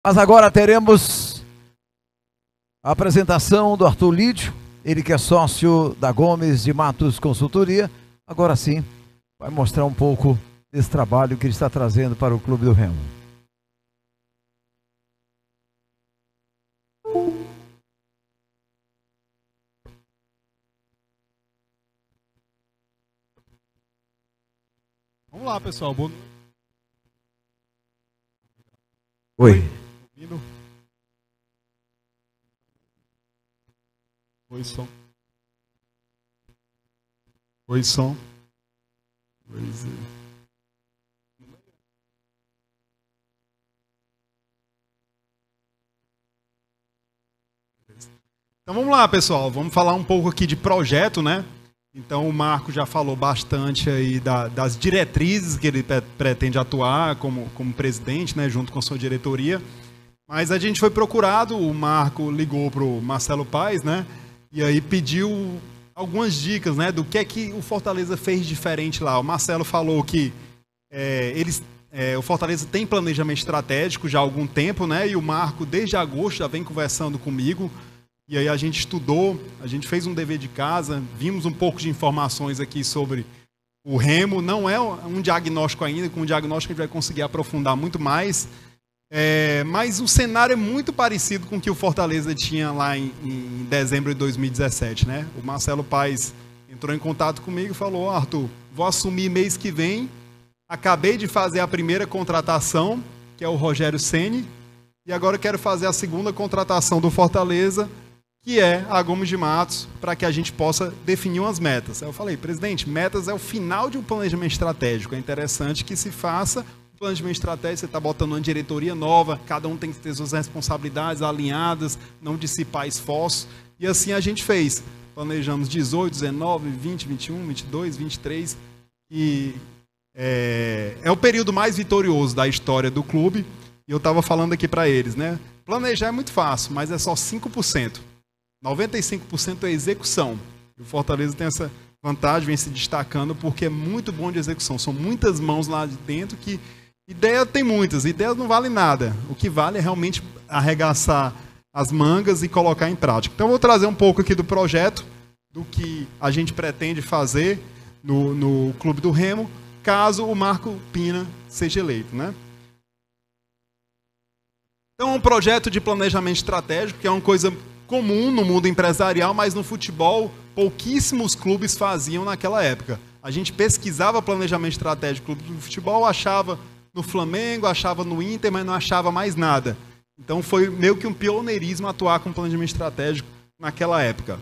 Mas agora teremos a apresentação do Arthur Lídio, ele que é sócio da Gomes de Matos Consultoria. Agora sim, vai mostrar um pouco desse trabalho que ele está trazendo para o Clube do Remo. Vamos lá, pessoal. Oi. Oi, som. Oi, som. Então vamos lá, pessoal. Vamos falar um pouco aqui de projeto, né? Então o Marco já falou bastante aí das diretrizes que ele pretende atuar como presidente, né, junto com a sua diretoria. Mas a gente foi procurado, o Marco ligou para o Marcelo Paes, né, e aí pediu algumas dicas, né, do que é que o Fortaleza fez diferente lá. O Marcelo falou que o Fortaleza tem planejamento estratégico já há algum tempo, né, e o Marco desde agosto já vem conversando comigo. E aí a gente estudou, a gente fez um dever de casa, vimos um pouco de informações aqui sobre o Remo. Não é um diagnóstico ainda, com um diagnóstico a gente vai conseguir aprofundar muito mais. Mas o cenário é muito parecido com o que o Fortaleza tinha lá em dezembro de 2017, né? O Marcelo Paes entrou em contato comigo e falou: Arthur, vou assumir mês que vem, acabei de fazer a primeira contratação, que é o Rogério Ceni, e agora quero fazer a segunda contratação do Fortaleza, que é a Gomes de Matos, para que a gente possa definir umas metas. Aí eu falei: presidente, metas é o final de um planejamento estratégico. É interessante que se faça um planejamento estratégico, você está botando uma diretoria nova, cada um tem que ter suas responsabilidades alinhadas, não dissipar esforços. E assim a gente fez. Planejamos 18, 19, 20, 21, 22, 23. E é o período mais vitorioso da história do clube. E eu estava falando aqui para eles, né? Planejar é muito fácil, mas é só 5%. 95% é execução. O Fortaleza tem essa vantagem, vem se destacando porque é muito bom de execução. São muitas mãos lá de dentro que... Ideia tem muitas, ideias não valem nada. O que vale é realmente arregaçar as mangas e colocar em prática. Então eu vou trazer um pouco aqui do projeto, do que a gente pretende fazer no Clube do Remo, caso o Marco Pina seja eleito, né? Então, um projeto de planejamento estratégico, que é uma coisa comum no mundo empresarial, mas no futebol pouquíssimos clubes faziam naquela época. A gente pesquisava planejamento estratégico do futebol, achava no Flamengo, achava no Inter, mas não achava mais nada. Então foi meio que um pioneirismo atuar com planejamento estratégico naquela época.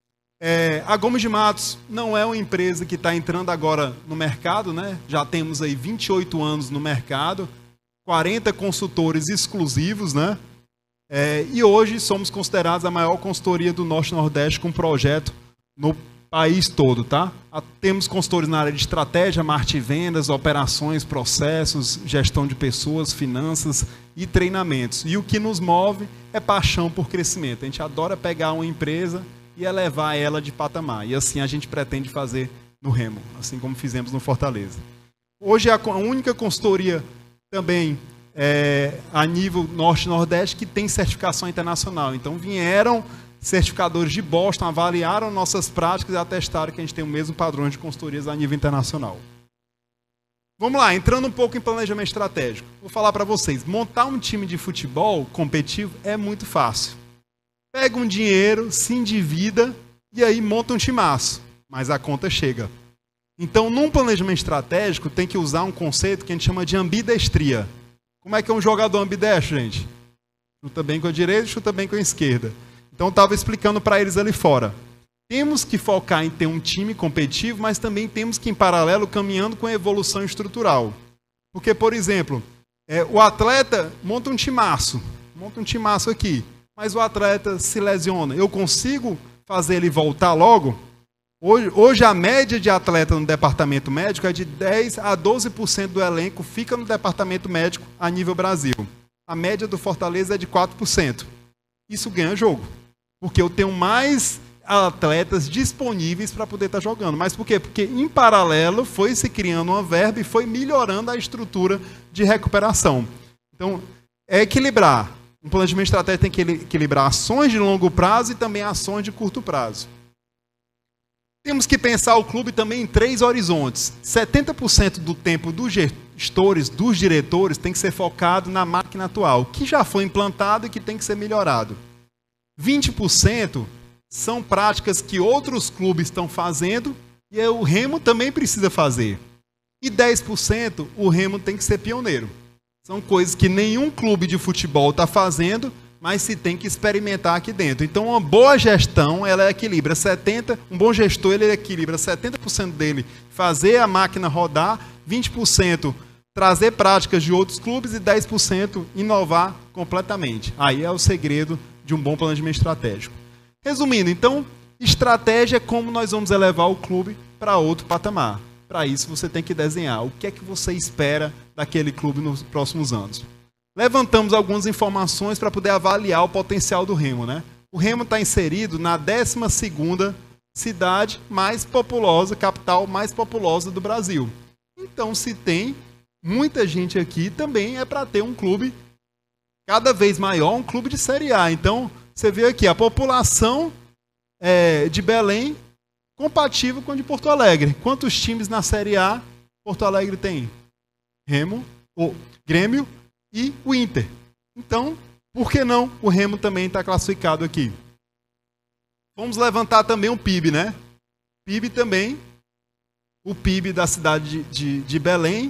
A Gomes de Matos não é uma empresa que está entrando agora no mercado, né? Já temos aí 28 anos no mercado, 40 consultores exclusivos, né? E hoje somos considerados a maior consultoria do Norte e Nordeste com projeto no país todo, tá? Temos consultores na área de estratégia, marketing e vendas, operações, processos, gestão de pessoas, finanças e treinamentos. E o que nos move é paixão por crescimento. A gente adora pegar uma empresa e elevar ela de patamar. E assim a gente pretende fazer no Remo, assim como fizemos no Fortaleza. Hoje é a única consultoria também a nível Norte e Nordeste que tem certificação internacional. Então vieram certificadores de Boston, avaliaram nossas práticas e atestaram que a gente tem o mesmo padrão de consultorias a nível internacional. Vamos lá, entrando um pouco em planejamento estratégico. Vou falar para vocês, montar um time de futebol competitivo é muito fácil. Pega um dinheiro, se endivida e aí monta um timaço, mas a conta chega. Então, num planejamento estratégico, tem que usar um conceito que a gente chama de ambidestria. Como é que é um jogador ambidestro, gente? Chuta bem com a direita, chuta bem com a esquerda. Então, eu estava explicando para eles ali fora. Temos que focar em ter um time competitivo, mas também temos que, em paralelo, caminhando com a evolução estrutural. Porque, por exemplo, o atleta monta um timaço aqui, mas o atleta se lesiona. Eu consigo fazer ele voltar logo? Hoje a média de atleta no departamento médico é de 10% a 12% do elenco fica no departamento médico a nível Brasil. A média do Fortaleza é de 4%. Isso ganha jogo, porque eu tenho mais atletas disponíveis para poder estar jogando. Mas por quê? Porque em paralelo foi se criando uma verba e foi melhorando a estrutura de recuperação. Então, é equilibrar. Um planejamento estratégico tem que equilibrar ações de longo prazo e também ações de curto prazo. Temos que pensar o clube também em 3 horizontes. 70% do tempo dos gestores, dos diretores, tem que ser focado na máquina atual, que já foi implantado e que tem que ser melhorado. 20% são práticas que outros clubes estão fazendo e o Remo também precisa fazer. E 10% o Remo tem que ser pioneiro. São coisas que nenhum clube de futebol está fazendo, mas se tem que experimentar aqui dentro. Então, uma boa gestão, ela equilibra 70%, um bom gestor, ele equilibra 70% dele fazer a máquina rodar, 20% trazer práticas de outros clubes e 10% inovar completamente. Aí é o segredo de um bom planejamento estratégico. Resumindo, então, estratégia é como nós vamos elevar o clube para outro patamar. Para isso, você tem que desenhar o que é que você espera daquele clube nos próximos anos. Levantamos algumas informações para poder avaliar o potencial do Remo, né? O Remo está inserido na 12ª cidade mais populosa, capital mais populosa do Brasil. Então, se tem muita gente aqui, também é para ter um clube cada vez maior, um clube de Série A. Então, você vê aqui a população de Belém compatível com a de Porto Alegre. Quantos times na Série A Porto Alegre tem? Remo, o Grêmio e o Inter. Então, por que não o Remo também está classificado aqui? Vamos levantar também o PIB, né? PIB também, o PIB da cidade de Belém,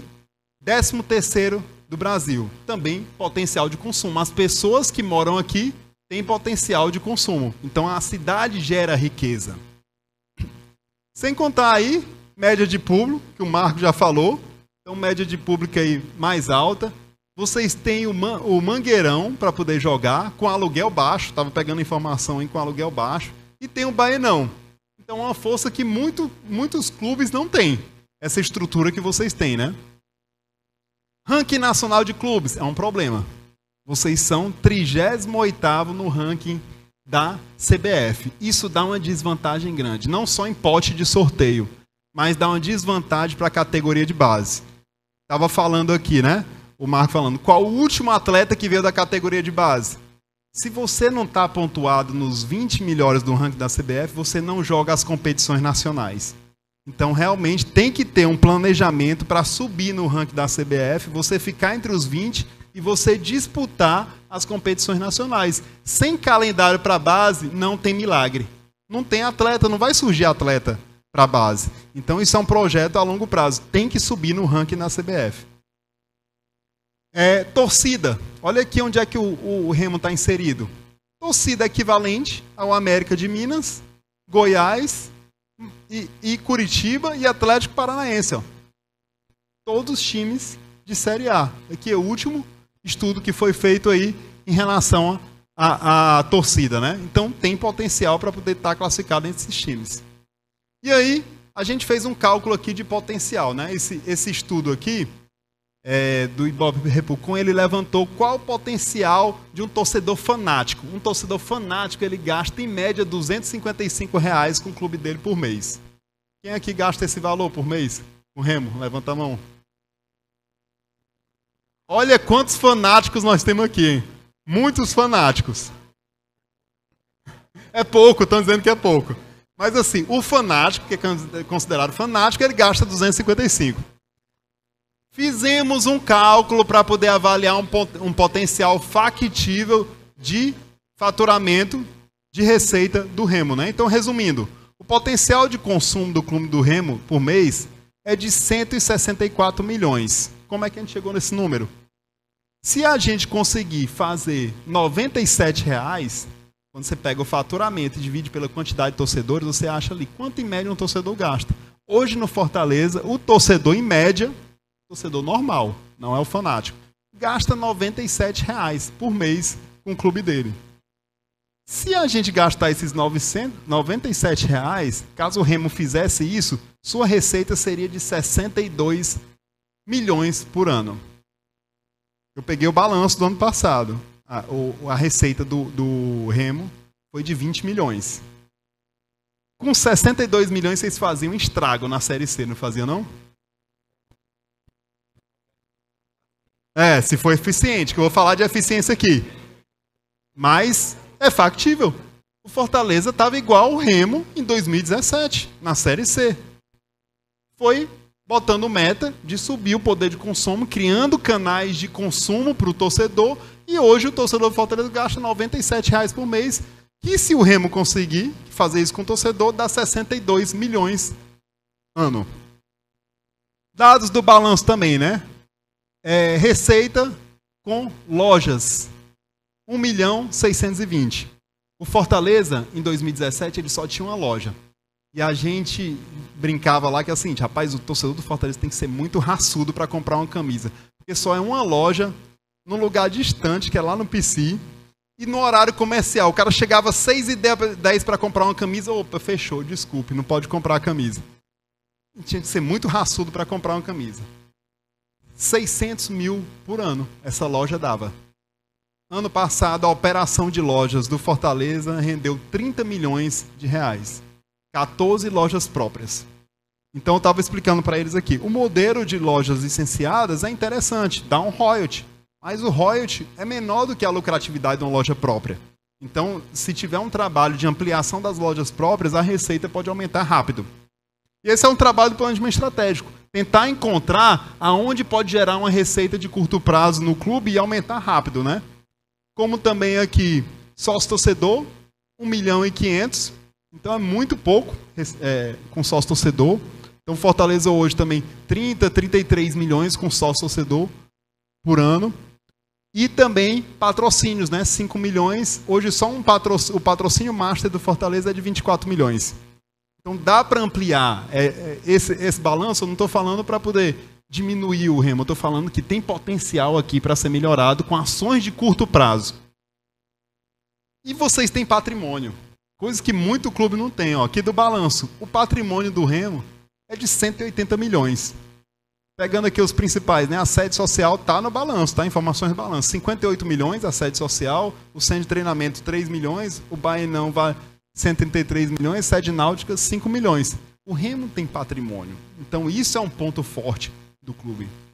13º do Brasil. Também potencial de consumo. As pessoas que moram aqui têm potencial de consumo. Então, a cidade gera riqueza. Sem contar aí, média de público, que o Marco já falou. Então, média de público aí mais alta. Vocês têm o Mangueirão para poder jogar, com aluguel baixo. Estava pegando informação aí com aluguel baixo. E tem o Baenão. Então, é uma força que muitos clubes não têm. Essa estrutura que vocês têm, né? Ranking nacional de clubes é um problema. Vocês são 38º no ranking da CBF. Isso dá uma desvantagem grande. Não só em pote de sorteio, mas dá uma desvantagem para a categoria de base. Estava falando aqui, né? O Marco falando, qual o último atleta que veio da categoria de base? Se você não está pontuado nos 20 melhores do ranking da CBF, você não joga as competições nacionais. Então, realmente, tem que ter um planejamento para subir no ranking da CBF, você ficar entre os 20 e você disputar as competições nacionais. Sem calendário para a base, não tem milagre. Não tem atleta, não vai surgir atleta para a base. Então, isso é um projeto a longo prazo. Tem que subir no ranking na CBF. Torcida. Olha aqui onde é que o Remo está inserido. Torcida equivalente ao América de Minas, Goiás e Curitiba e Atlético Paranaense. Ó. Todos os times de Série A. Aqui é o último estudo que foi feito aí em relação à torcida, né? Então tem potencial para poder estar classificado entre esses times. E aí a gente fez um cálculo aqui de potencial, né? Esse estudo aqui do Ibope Repucon, ele levantou qual o potencial de um torcedor fanático. Um torcedor fanático, ele gasta em média R$ 255 com o clube dele por mês. Quem aqui gasta esse valor por mês? O Remo, levanta a mão. Olha quantos fanáticos nós temos aqui, hein? Muitos fanáticos. É pouco, estão dizendo que é pouco. Mas assim, o fanático, que é considerado fanático, ele gasta 255. Fizemos um cálculo para poder avaliar um potencial factível de faturamento de receita do Remo, né? Então, resumindo, o potencial de consumo do clube do Remo por mês é de 164 milhões. Como é que a gente chegou nesse número? Se a gente conseguir fazer R$ 97, quando você pega o faturamento e divide pela quantidade de torcedores, você acha ali quanto em média um torcedor gasta. Hoje no Fortaleza, o torcedor em média, torcedor normal, não é o fanático, gasta R$ 97 por mês com o clube dele. Se a gente gastar esses R$ 97, caso o Remo fizesse isso, sua receita seria de 62 milhões por ano. Eu peguei o balanço do ano passado. A receita do Remo foi de 20 milhões. Com 62 milhões vocês faziam um estrago na Série C, não faziam não? Se for eficiente, que eu vou falar de eficiência aqui. Mas é factível. O Fortaleza estava igual o Remo em 2017, na Série C. Foi botando meta de subir o poder de consumo, criando canais de consumo para o torcedor, e hoje o torcedor do Fortaleza gasta R$ 97,00 por mês, que se o Remo conseguir fazer isso com o torcedor, dá 62 milhões ano. Dados do balanço também, né? Receita com lojas, 1.620.000. O Fortaleza, em 2017, ele só tinha uma loja. E a gente brincava lá que é o seguinte, rapaz, o torcedor do Fortaleza tem que ser muito raçudo para comprar uma camisa. Porque só é uma loja, num lugar distante, que é lá no PC, e no horário comercial. O cara chegava às 6h10 para comprar uma camisa, opa, fechou, desculpe, não pode comprar a camisa. E tinha que ser muito raçudo para comprar uma camisa. 600 mil por ano essa loja dava. Ano passado, a operação de lojas do Fortaleza rendeu 30 milhões de reais. 14 lojas próprias. Então eu estava explicando para eles aqui. O modelo de lojas licenciadas é interessante, dá um royalty. Mas o royalty é menor do que a lucratividade de uma loja própria. Então, se tiver um trabalho de ampliação das lojas próprias, a receita pode aumentar rápido. E esse é um trabalho do planejamento estratégico. Tentar encontrar aonde pode gerar uma receita de curto prazo no clube e aumentar rápido, né? Como também aqui, sócio-torcedor, 1.500.000. Então é muito pouco com sócio-torcedor. Então Fortaleza hoje também 33 milhões com sócio-torcedor por ano. E também patrocínios, né? 5 milhões. Hoje só o patrocínio master do Fortaleza é de 24 milhões. Então dá para ampliar esse balanço. Eu não estou falando para poder diminuir o Remo. Eu estou falando que tem potencial aqui para ser melhorado com ações de curto prazo. E vocês têm patrimônio. Coisas que muito clube não tem. Aqui do balanço. O patrimônio do Remo é de 180 milhões. Pegando aqui os principais, né? A sede social está no balanço, tá? Informações do balanço. 58 milhões a sede social, o centro de treinamento 3 milhões, o Baenão vai 133 milhões, sede náutica 5 milhões. O Remo tem patrimônio. Então isso é um ponto forte do clube.